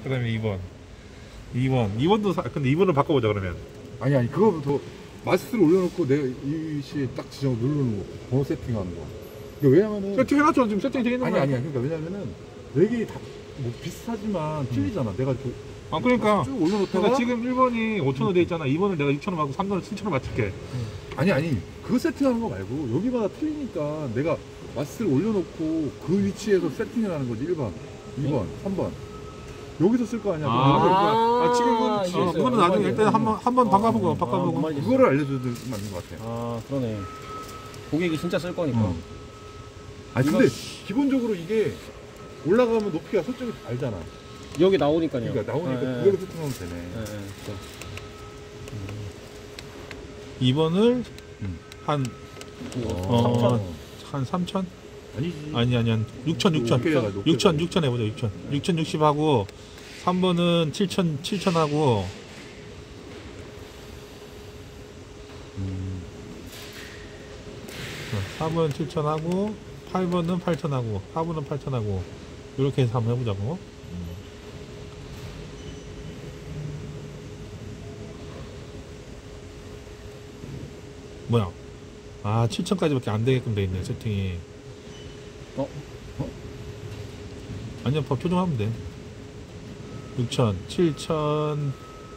그 다음에 2번도 근데 2번을 바꿔보자 그러면. 아니 그거부터 마스를 올려놓고 내가 이 시에 딱 지정 누르는 거 번호 세팅하는 거. 그러니까 왜냐면은 세팅해놨죠. 지금 세팅 되어 있는 거야. 아니야 그러니까 왜냐면은 네 개 다 뭐 비슷하지만 틀리잖아. 내가 그러니까 쭉 올려놓다가 그러니까 지금 1번이 5,000원 돼 있잖아. 2번을 내가 6,000원 하고 3번을 7,000원 맞출게. 아니 그거 세팅하는 거 말고 여기마다 틀리니까 내가 마스를 올려놓고 그 위치에서 세팅을 하는 거지. 1번, 2번, 3번 여기서 쓸 거 아니야. 지금 그거는 나중에 일단 한번 바꿔보고 그거를 알려줘도 맞는 것 같아. 그러네. 고객이 진짜 쓸 거니까. 아니 근데 기본적으로 이게 올라가면 높이가 설정이 알잖아. 여기 나오니까요. 그러니까 나오니까 그걸로 세팅하면 되네. 2번을 한 3,000? 한 3,000? 아니지. 아니 6,000 6,000 해보자. 6,060 하고 3번은 7,000 하고 4번은 7,000 하고 8번은 8,000 하고 4번은 8,000 하고 이렇게 해서 한번 해보자고. 뭐야? 7,000까지밖에 안 되게끔 돼 있네 세팅이. 아니야, 법 조정하면 돼. 6,000, 7,000,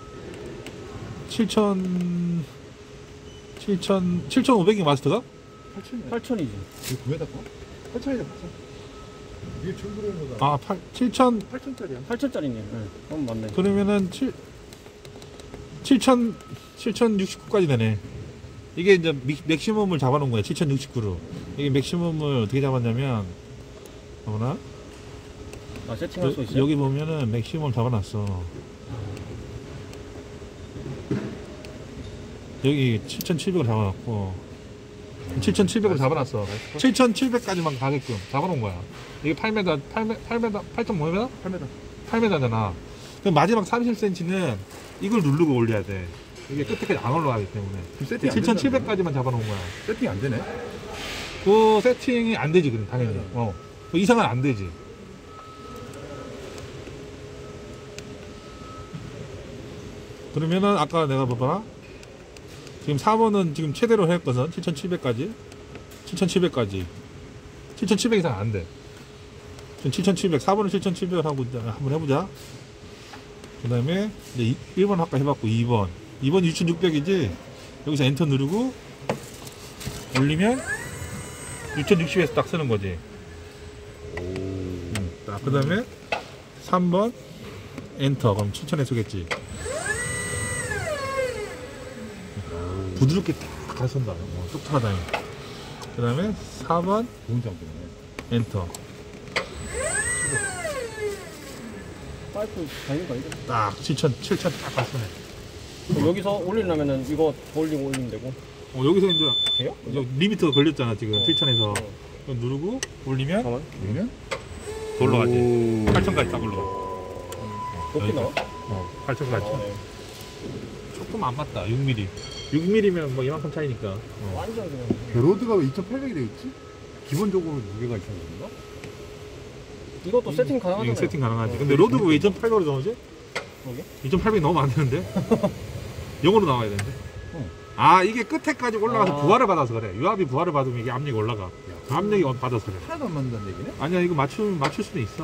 7,500이 마스터가? 8,000이지. 이거 구매다 거? 8,000이다 8,000. 이게 출구로 거다. 7,000. 8,000짜리야. 8,000짜리네. 그럼 맞네. 그러면은 7,069까지 되네. 이게 이제 맥시멈을 잡아놓은 거야. 7,069로. 이게 맥시멈을 어떻게 잡았냐면, 뭐나? 세팅할 수 있어요? 여기 보면은 맥시멈 잡아놨어. 여기 7,700을 잡아놨고, 7,700을 잡아놨어. 7,700까지만 가게끔 잡아놓은 거야. 이게 8m, 8.5m? 8m잖아. 그럼 마지막 30cm는 이걸 누르고 올려야 돼. 이게 끝에까지 안 올라가기 때문에. 7,700까지만 잡아놓은 거야. 세팅이 안 되네. 그 세팅이 안 되지, 그럼 당연히. 그 이상은 안 되지. 그러면은 아까 내가 봐봐. 지금 4번은 지금 최대로 했거든. 7,700까지. 7,700 이상 안 돼. 지금 7,700, 4번은 7,700 하고 한번 해보자. 그 다음에 이제 1번 아까 해봤고 2번 6,600이지. 여기서 엔터 누르고 올리면 6,060에서 딱 쓰는 거지. 그 다음에 3번 엔터. 그럼 7,000에 쓰겠지. 부드럽게 딱 가선다. 똑똑하다. 그 다음에 4번 엔터. 파이프 다닌 거 아니죠? 딱 7,000 딱 갔으네. 여기서 올리려면은 이거 더 올리면 되고. 여기서 이제 돼요? 리미터가 걸렸잖아 지금. 7,000에서 누르고 올리면 그러면 더 올라가지. 8,000까지 딱 올라가. 높이 나와? 8,000까지. 조금 안 맞다. 6mm. 6mm면 뭐 이만큼 차이니까. 완전 그냥. 로드가 왜 2,800이 되겠지? 기본적으로 무게가 있어야 되는가? 이것도 세팅 가능하잖아요. 세팅 가능하지. 근데 로드가 왜 2,800으로 나오지? 그러게? 2,800 넣으면 안 되는데? 영어로 나와야 되는데? 이게 끝에까지 올라가서 부하를 받아서 그래. 유압이 부하를 받으면 이게 압력이 올라가. 압력이 받아서 그래. 하나도 안 맞는다는 얘기네? 아니야, 이거 맞출 수는 있어.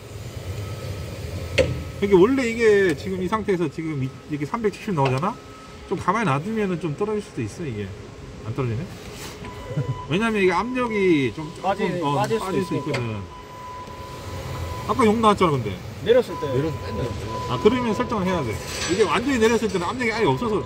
이게 원래 이게 지금 이 상태에서 지금 이렇게 370 나오잖아? 좀 가만히 놔두면은 좀 떨어질 수도 있어, 이게. 안 떨어지네? 왜냐면 이게 압력이 좀 빠질 수 있거든. 아까 욕 나왔잖아, 근데. 내렸을 때. 그러면 설정을 해야 돼. 이게 완전히 내렸을 때는 압력이 아예 없어서.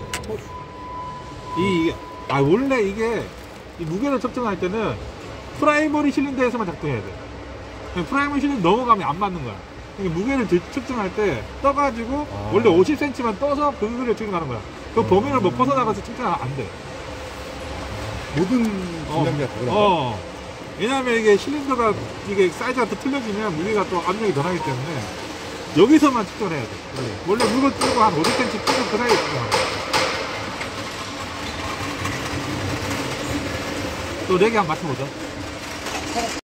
원래 이게 이 무게를 측정할 때는 프라이머리 실린더에서만 작동해야 돼. 프라이머리 실린더 넘어가면 안 맞는 거야. 그러니까 무게를 측정할 때 떠가지고 원래 50cm만 떠서 그거를 측정하는 거야. 그 범위를 뭐 벗어나가서 측정하면 안 돼. 모든 분량이 다 그런가? 왜냐면 이게 실린더가 이게 사이즈가 또 틀려지면 무게가 또 압력이 더 나기 때문에 여기서만 측정을 해야 돼. 원래 물건 뜨고 한 50cm 뜨고 그 사이에 측정하는 거야. 또 4개 한번 맞춰보자.